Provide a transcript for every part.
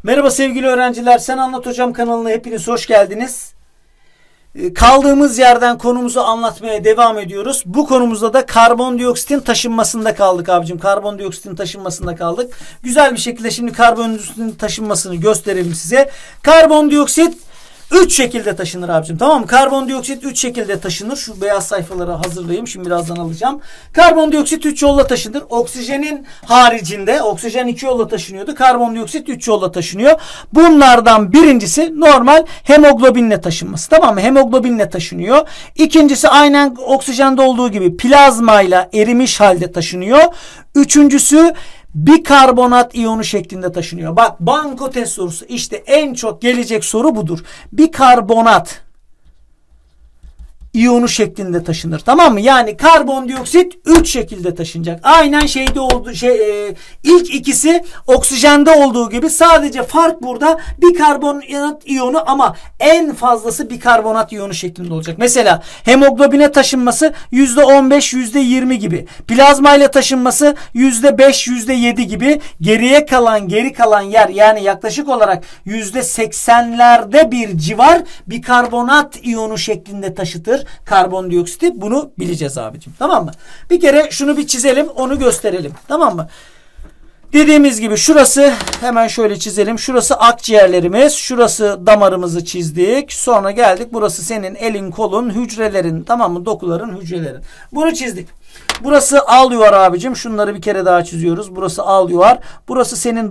Merhaba sevgili öğrenciler. Sen Anlat Hocam kanalına hepiniz hoş geldiniz. Kaldığımız yerden konumuzu anlatmaya devam ediyoruz. Bu konumuzda da karbondioksitin taşınmasında kaldık abicim. Karbondioksitin taşınmasında kaldık. Güzel bir şekilde şimdi karbondioksitin taşınmasını gösterelim size. Karbondioksit 3 şekilde taşınır abicim. Tamam mı? Karbondioksit 3 şekilde taşınır. Şu beyaz sayfaları hazırlayayım. Şimdi birazdan alacağım. Karbondioksit 3 yolla taşınır. Oksijenin haricinde oksijen 2 yolla taşınıyordu. Karbondioksit 3 yolla taşınıyor. Bunlardan birincisi normal hemoglobinle taşınması. Tamam mı? Hemoglobinle taşınıyor. İkincisi aynen oksijende olduğu gibi plazmayla erimiş halde taşınıyor. Üçüncüsü bikarbonat iyonu şeklinde taşınıyor. Bak, banko test sorusu işte en çok gelecek soru budur. Bikarbonat iyonu şeklinde taşınır. Tamam mı? Yani karbondioksit 3 şekilde taşınacak. Aynen şeyde oldu ilk ikisi oksijende olduğu gibi, sadece fark burada bikarbonat iyonu ama en fazlası bikarbonat iyonu şeklinde olacak. Mesela hemoglobine taşınması %15 %20 gibi. Plazma ile taşınması %5 %7 gibi. Geri kalan yer, yani yaklaşık olarak %80'lerde bir civar bikarbonat iyonu şeklinde taşıtır karbondioksiti. Bunu bileceğiz abicim. Tamam mı? Bir kere şunu bir çizelim, onu gösterelim. Tamam mı? Dediğimiz gibi şurası, hemen şöyle çizelim. Şurası akciğerlerimiz. Şurası damarımızı çizdik. Sonra geldik. Burası senin elin, kolun, hücrelerin. Tamam mı? Dokuların, hücrelerin. Bunu çizdik. Burası alüvar abicim. Şunları bir kere daha çiziyoruz. Burası alüvar. Burası senin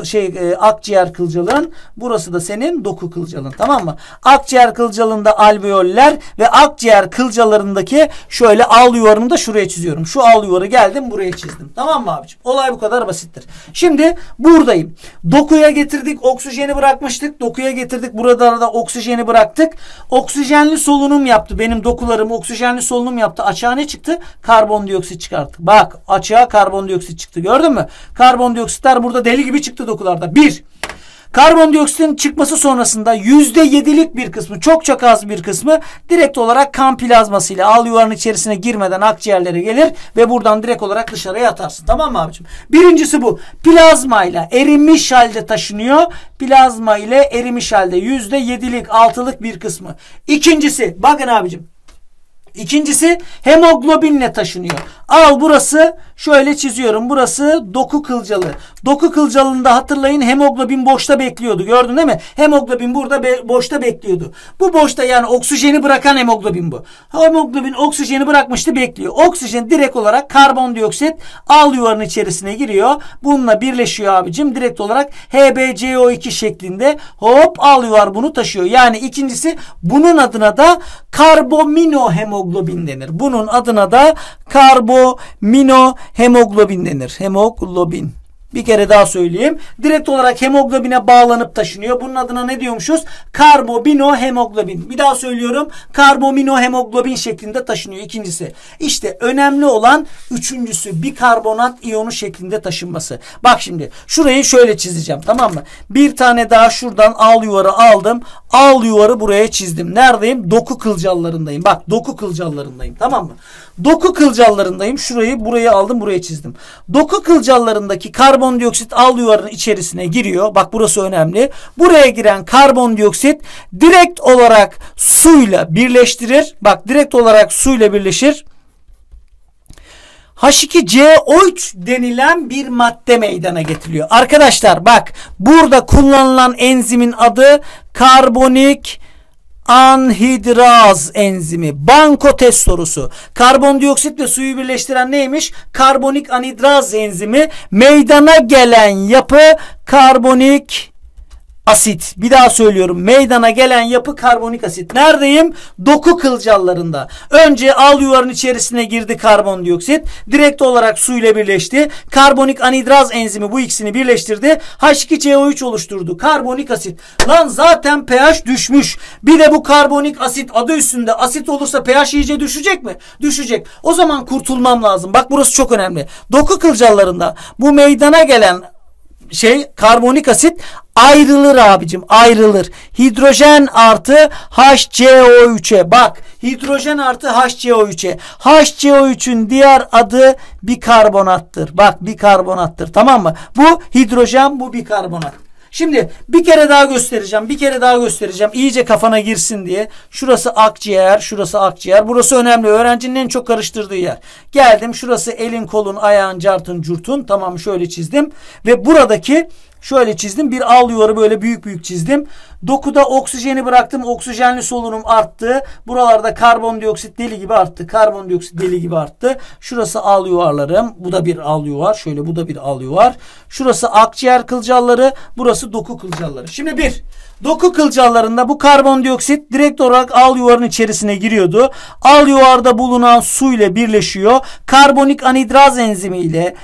akciğer kılcalın. Burası da senin doku kılcalın. Tamam mı? Akciğer kılcalında alveoller ve akciğer kılcallarındaki şöyle alüvarını da şuraya çiziyorum. Şu alüvarı geldim buraya çizdim. Tamam mı abicim? Olay bu kadar basittir. Şimdi buradayım. Dokuya getirdik. Oksijeni bırakmıştık. Dokuya getirdik. Burada da oksijeni bıraktık. Oksijenli solunum yaptı. Benim dokularım oksijenli solunum yaptı. Açığa ne çıktı? Karbondioksit çıkarttık. Bak, açığa karbondioksit çıktı. Gördün mü? Karbondioksitler burada deli gibi çıktı dokularda. Karbondioksitin çıkması sonrasında %7'lik bir kısmı, çok az bir kısmı direkt olarak kan plazmasıyla alüvarın içerisine girmeden akciğerlere gelir ve buradan direkt olarak dışarıya atarsın. Tamam mı abicim? Birincisi bu. Plazmayla erimiş halde taşınıyor. Plazma ile erimiş halde %7'lik 6'lık bir kısmı. İkincisi, bakın abicim. İkincisi hemoglobinle taşınıyor. Al, burası şöyle çiziyorum. Burası doku kılcalı. Doku kılcalında hatırlayın, hemoglobin boşta bekliyordu. Gördün değil mi? Hemoglobin burada boşta bekliyordu. Bu boşta, yani oksijeni bırakan hemoglobin bu. Hemoglobin oksijeni bırakmıştı, bekliyor. Oksijen direkt olarak karbondioksit alüvarın içerisine giriyor. Bununla birleşiyor abicim. Direkt olarak HbCO2 şeklinde hop alüvar bunu taşıyor. Yani ikincisi, bunun adına da karbominohemoglobin denir. Bunun adına da karbominohemoglobin denir. Hemoglobin. Bir kere daha söyleyeyim. Direkt olarak hemoglobine bağlanıp taşınıyor. Bunun adına ne diyormuşuz? Karbominohemoglobin. Bir daha söylüyorum. Karbominohemoglobin şeklinde taşınıyor. İkincisi. İşte önemli olan üçüncüsü, bikarbonat iyonu şeklinde taşınması. Bak şimdi şurayı şöyle çizeceğim. Tamam mı? Bir tane daha şuradan al yuvarı aldım. Al yuvarı buraya çizdim. Neredeyim? Doku kılcallarındayım. Bak, doku kılcallarındayım. Tamam mı? Doku kılcallarındayım. Burayı aldım, buraya çizdim. Doku kılcallarındaki karbondioksit alüvarın içerisine giriyor. Bak, burası önemli. Buraya giren karbondioksit direkt olarak suyla birleştirir. Bak, direkt olarak suyla birleşir. H2CO3 denilen bir madde meydana getiriliyor. Arkadaşlar bak, burada kullanılan enzimin adı karbonik anhidraz enzimi. Banko test sorusu. Karbondioksit ve suyu birleştiren neymiş? Karbonik anhidraz enzimi. Meydana gelen yapı karbonik asit. Bir daha söylüyorum. Meydana gelen yapı karbonik asit. Neredeyim? Doku kılcallarında. Önce alüvarın içerisine girdi karbondioksit. Direkt olarak suyla birleşti. Karbonik anhidraz enzimi bu ikisini birleştirdi. H2CO3 oluşturdu. Karbonik asit. Lan zaten pH düşmüş. Bir de bu karbonik asit adı üstünde asit olursa pH iyice düşecek mi? Düşecek. O zaman kurtulmam lazım. Bak, burası çok önemli. Doku kılcallarında bu meydana gelen karbonik asit ayrılır abicim, ayrılır. Hidrojen artı HCO3'e. Bak, hidrojen artı HCO3'e. HCO3'ün diğer adı bikarbonattır. Bak, bikarbonattır. Tamam mı? Bu hidrojen, bu bikarbonat. Şimdi bir kere daha göstereceğim. Bir kere daha göstereceğim. İyice kafana girsin diye. Şurası akciğer. Şurası akciğer. Burası önemli. Öğrencinin en çok karıştırdığı yer. Geldim. Şurası elin, kolun, ayağın, cartın, curtun. Tamam, şöyle çizdim. Ve buradaki şöyle çizdim. Bir al yuvarı böyle büyük büyük çizdim. Dokuda oksijeni bıraktım. Oksijenli solunum arttı. Buralarda karbondioksit deli gibi arttı. Karbondioksit deli gibi arttı. Şurası al yuvarlarım. Bu da bir al yuvar. Şöyle bu da bir al yuvar. Şurası akciğer kılcalları. Burası doku kılcalları. Şimdi doku kılcallarında bu karbondioksit direkt olarak al yuvarın içerisine giriyordu. Al yuvarda bulunan su ile birleşiyor. Karbonik anhidraz enzimiyle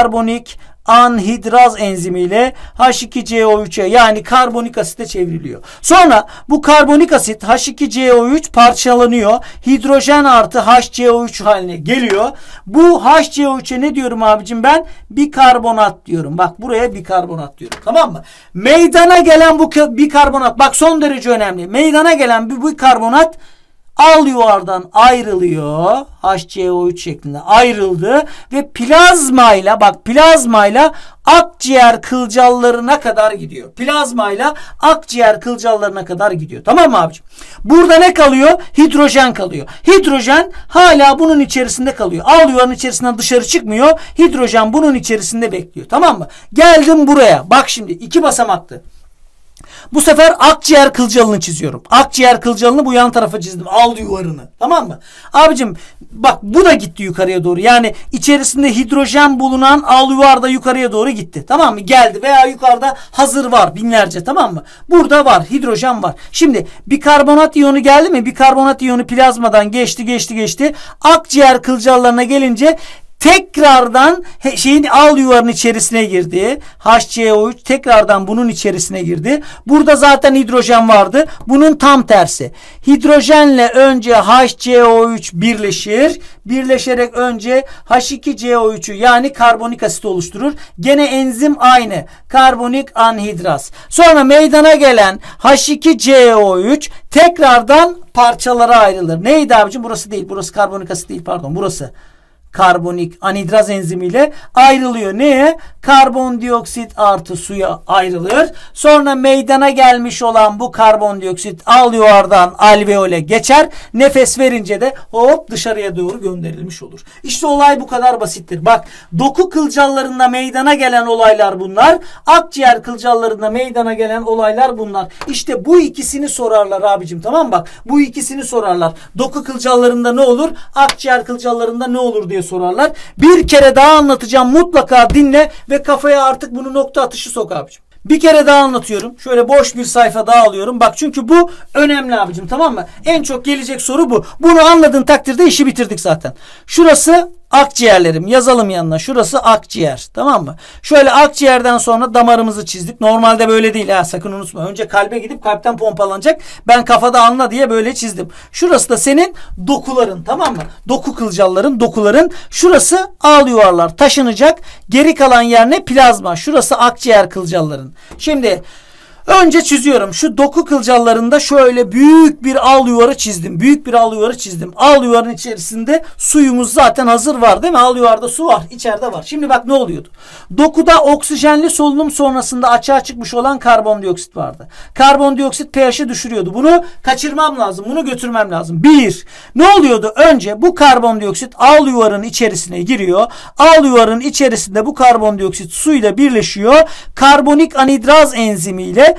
anhidraz enzimiyle H2CO3'e yani karbonik asite çevriliyor. Sonra bu karbonik asit H2CO3 parçalanıyor. Hidrojen artı HCO3 haline geliyor. Bu HCO3'e ne diyorum abicim ben? Bikarbonat diyorum. Bak buraya bikarbonat diyorum. Tamam mı? Meydana gelen bu bikarbonat, bak son derece önemli. Meydana gelen bu bikarbonat al yuvardan ayrılıyor. HCO3 şeklinde ayrıldı ve plazmayla akciğer kılcallarına kadar gidiyor. Plazmayla akciğer kılcallarına kadar gidiyor. Tamam mı abicim? Burada ne kalıyor? Hidrojen kalıyor. Hidrojen hala bunun içerisinde kalıyor. Al yuvarın içerisinden dışarı çıkmıyor. Hidrojen bunun içerisinde bekliyor. Tamam mı? Geldim buraya. Bak şimdi 2 basamaklı. Bu sefer akciğer kılcalını çiziyorum. Akciğer kılcalını bu yan tarafa çizdim. Al yuvarını. Tamam mı? Abicim bak bu da gitti yukarıya doğru. Yani içerisinde hidrojen bulunan al yuvar da yukarıya doğru gitti. Tamam mı? Geldi veya yukarıda hazır var binlerce. Tamam mı? Burada var. Hidrojen var. Şimdi bikarbonat iyonu geldi mi? Bikarbonat iyonu plazmadan geçti. Akciğer kılcallarına gelince tekrardan al yuvarın içerisine girdi. HCO3 tekrardan bunun içerisine girdi. Burada zaten hidrojen vardı. Bunun tam tersi. Hidrojenle önce HCO3 birleşir. Birleşerek önce H2CO3'ü yani karbonik asit oluşturur. Gene enzim aynı. Karbonik anhidraz. Sonra meydana gelen H2CO3 tekrardan parçalara ayrılır. Neydi abicim? Burası değil. Burası karbonik asit değil. Pardon. Burası karbonik anhidraz enzimiyle ayrılıyor. Neye? Karbondioksit artı suya ayrılır. Sonra meydana gelmiş olan bu karbondioksit al yuvardan alveole geçer. Nefes verince de hop dışarıya doğru gönderilmiş olur. İşte olay bu kadar basittir. Bak doku kılcallarında meydana gelen olaylar bunlar. Akciğer kılcallarında meydana gelen olaylar bunlar. İşte bu ikisini sorarlar abicim. Tamam mı? Bak bu ikisini sorarlar. Doku kılcallarında ne olur? Akciğer kılcallarında ne olur diye sorarlar. Bir kere daha anlatacağım. Mutlaka dinle ve kafaya artık bunu nokta atışı sok abicim. Bir kere daha anlatıyorum. Şöyle boş bir sayfa daha alıyorum. Bak çünkü bu önemli abicim, tamam mı? En çok gelecek soru bu. Bunu anladığın takdirde işi bitirdik zaten. Şurası akciğerlerim. Yazalım yanına. Şurası akciğer. Tamam mı? Şöyle akciğerden sonra damarımızı çizdik. Normalde böyle değil ha. Sakın unutma. Önce kalbe gidip kalpten pompalanacak. Ben kafada anla diye böyle çizdim. Şurası da senin dokuların. Tamam mı? Doku kılcalların, dokuların. Şurası al yuvarlar. Taşınacak. Geri kalan yer ne? Plazma. Şurası akciğer kılcalların. Şimdi önce çiziyorum. Şu doku kılcallarında şöyle büyük bir al yuvarı çizdim. Büyük bir al yuvarı çizdim. Al yuvarın içerisinde suyumuz zaten hazır var değil mi? Al yuvarda su var. İçeride var. Şimdi bak ne oluyordu? Dokuda oksijenli solunum sonrasında açığa çıkmış olan karbondioksit vardı. Karbondioksit pH'i düşürüyordu. Bunu kaçırmam lazım. Bunu götürmem lazım. Ne oluyordu? Önce bu karbondioksit al yuvarın içerisine giriyor. Al yuvarın içerisinde bu karbondioksit suyla birleşiyor. Karbonik anhidraz enzimiyle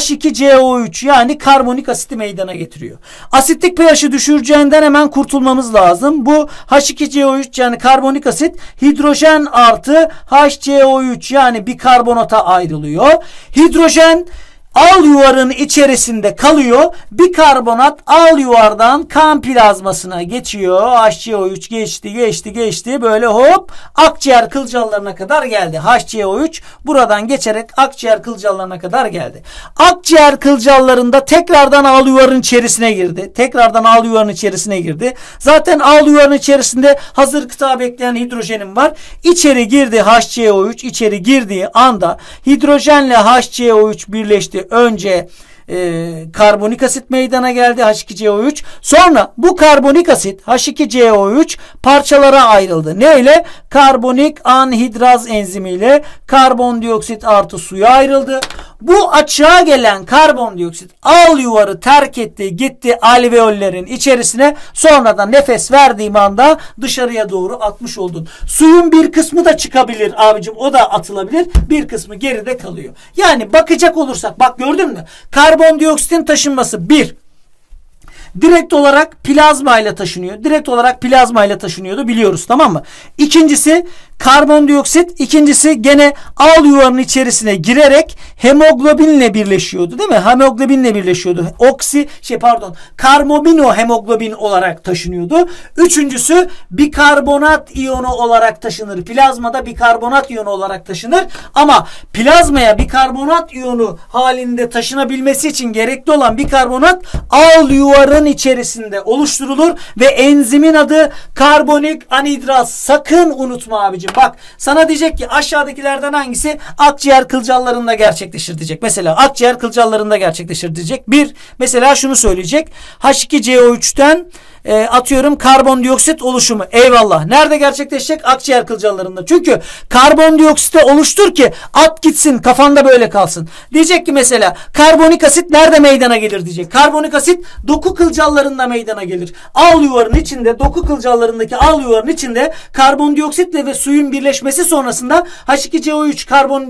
H2CO3 yani karbonik asiti meydana getiriyor. Asitlik pH'i düşüreceğinden hemen kurtulmamız lazım. Bu H2CO3 yani karbonik asit hidrojen artı HCO3 yani bikarbonata ayrılıyor. Hidrojen al yuvarın içerisinde kalıyor. Bikarbonat al yuvardan kan plazmasına geçiyor. HCO3 geçti. Böyle hop akciğer kılcallarına kadar geldi. HCO3 buradan geçerek akciğer kılcallarına kadar geldi. Akciğer kılcallarında tekrardan al yuvarın içerisine girdi. Zaten al yuvarın içerisinde hazır gıda bekleyen hidrojenim var. İçeri girdi HCO3. İçeri girdiği anda hidrojenle HCO3 birleşti. Önce Karbonik asit meydana geldi, H2CO3. Sonra bu karbonik asit H2CO3 parçalara ayrıldı. Ne ile? Karbonik anhidraz enzimiyle karbondioksit artı suya ayrıldı. Bu açığa gelen karbondioksit al yuvarı terk etti, gitti alveollerin içerisine. Sonradan nefes verdiğim anda dışarıya doğru atmış oldun. Suyun bir kısmı da çıkabilir abicim, o da atılabilir. Bir kısmı geride kalıyor. Yani bakacak olursak, bak gördün mü? Karbondioksitin taşınması direkt olarak plazma ile taşınıyor. Direkt olarak plazma ile taşınıyordu, biliyoruz, tamam mı? İkincisi karbondioksit, ikincisi gene al yuvarının içerisine girerek hemoglobinle birleşiyordu, değil mi? Hemoglobinle birleşiyordu. Karmobino hemoglobin olarak taşınıyordu. Üçüncüsü bikarbonat iyonu olarak taşınır. Plazmada bikarbonat iyonu olarak taşınır. Ama plazmaya bikarbonat iyonu halinde taşınabilmesi için gerekli olan bikarbonat al yuvarın içerisinde oluşturulur ve enzimin adı karbonik anhidraz. Sakın unutma abicim. Bak sana diyecek ki aşağıdakilerden hangisi akciğer kılcallarında gerçekleşir diyecek. Mesela akciğer kılcallarında gerçekleşir diyecek. Mesela şunu söyleyecek. H2CO3'ten atıyorum karbondioksit oluşumu. Eyvallah. Nerede gerçekleşecek? Akciğer kılcallarında. Çünkü karbondioksiti oluştur ki at gitsin, kafanda böyle kalsın. Diyecek ki mesela karbonik asit nerede meydana gelir diyecek. Karbonik asit doku kılcallarında meydana gelir. Al yuvarın içinde, doku kılcallarındaki al yuvarın içinde karbondioksitle ve suyun birleşmesi sonrasında H2CO3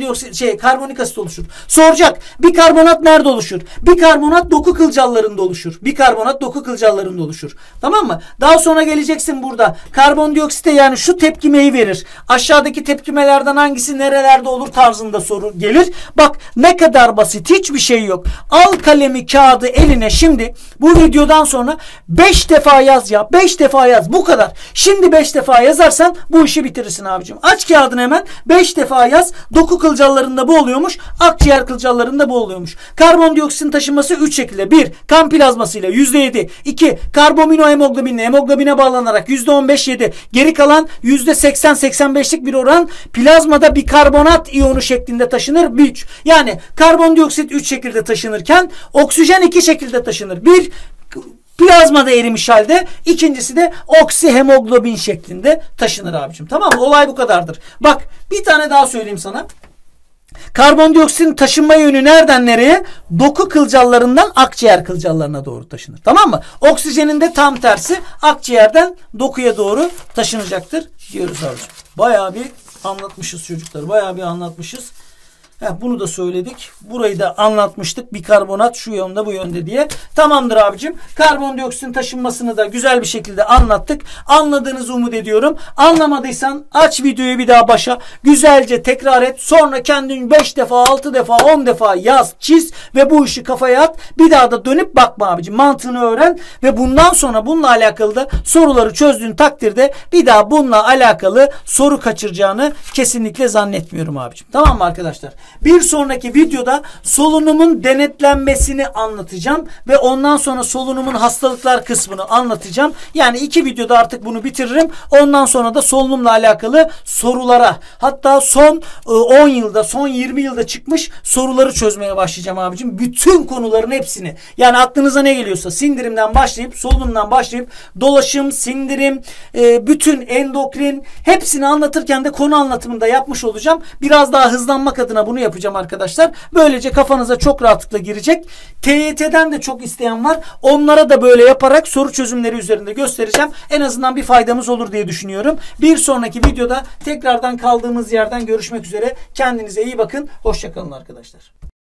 karbonik asit oluşur. Soracak. Bikarbonat nerede oluşur? Bikarbonat doku kılcallarında oluşur. Bikarbonat doku kılcallarında oluşur. Tamam mı? Daha sonra geleceksin burada. Karbondioksite yani şu tepkimeyi verir. Aşağıdaki tepkimelerden hangisi nerelerde olur tarzında soru gelir. Bak ne kadar basit. Hiçbir şey yok. Al kalemi kağıdı eline şimdi. Bu videodan sonra 5 defa yaz ya. 5 defa yaz. Bu kadar. Şimdi 5 defa yazarsan bu işi bitirirsin abicim. Aç kağıdını hemen. 5 defa yaz. Doku kılcallarında bu oluyormuş. Akciğer kılcallarında bu oluyormuş. Karbondioksitin taşınması 3 şekilde. 1. Kan plazmasıyla %7. 2. Karbomino hemoglobinle hemoglobine bağlanarak %15-7. Geri kalan %80-85'lik bir oran plazmada bikarbonat iyonu şeklinde taşınır. 3. Yani karbondioksit 3 şekilde taşınırken oksijen 2 şekilde taşınır. 1. Plazmada erimiş halde, ikincisi de oksihemoglobin şeklinde taşınır abicim. Tamam mı? Olay bu kadardır. Bak bir tane daha söyleyeyim sana. Karbondioksitin taşınma yönü nereden nereye? Doku kılcallarından akciğer kılcallarına doğru taşınır. Tamam mı? Oksijenin de tam tersi akciğerden dokuya doğru taşınacaktır diyoruz abicim. Bayağı bir anlatmışız çocuklar. Bayağı bir anlatmışız. Bunu da söyledik. Burayı da anlatmıştık. Bikarbonat şu yönde bu yönde diye. Tamamdır abicim. Karbondioksitin taşınmasını da güzel bir şekilde anlattık. Anladığınızı umut ediyorum. Anlamadıysan aç videoyu bir daha başa. Güzelce tekrar et. Sonra kendin 5 defa, 6 defa, 10 defa yaz, çiz ve bu işi kafaya at. Bir daha da dönüp bakma abicim. Mantığını öğren ve bundan sonra bununla alakalı da soruları çözdüğün takdirde bir daha bununla alakalı soru kaçıracağını kesinlikle zannetmiyorum abicim. Tamam mı arkadaşlar? Bir sonraki videoda solunumun denetlenmesini anlatacağım ve ondan sonra solunumun hastalıklar kısmını anlatacağım. Yani 2 videoda artık bunu bitiririm. Ondan sonra da solunumla alakalı sorulara, hatta son 10 yılda, son 20 yılda çıkmış soruları çözmeye başlayacağım abicim. Bütün konuların hepsini. Yani aklınıza ne geliyorsa sindirimden başlayıp, solunumdan başlayıp dolaşım, sindirim, bütün endokrin hepsini anlatırken de konu anlatımında yapmış olacağım. Biraz daha hızlanmak adına bunu yapacağım arkadaşlar. Böylece kafanıza çok rahatlıkla girecek. TYT'den de çok isteyen var. Onlara da böyle yaparak soru çözümleri üzerinde göstereceğim. En azından bir faydamız olur diye düşünüyorum. Bir sonraki videoda tekrardan kaldığımız yerden görüşmek üzere. Kendinize iyi bakın. Hoşça kalın arkadaşlar.